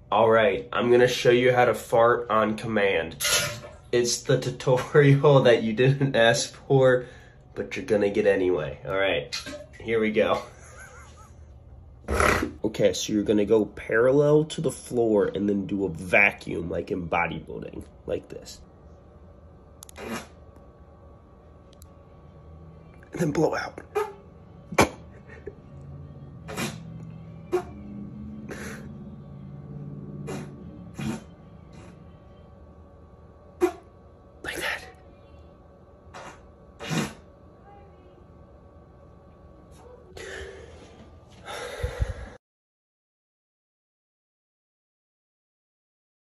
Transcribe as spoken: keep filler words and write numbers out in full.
Alright, I'm gonna show you how to fart on command. It's the tutorial that you didn't ask for, but you're gonna get anyway. Alright, here we go. Okay, so you're gonna go parallel to the floor and then do a vacuum like in bodybuilding, like this. And then blow out.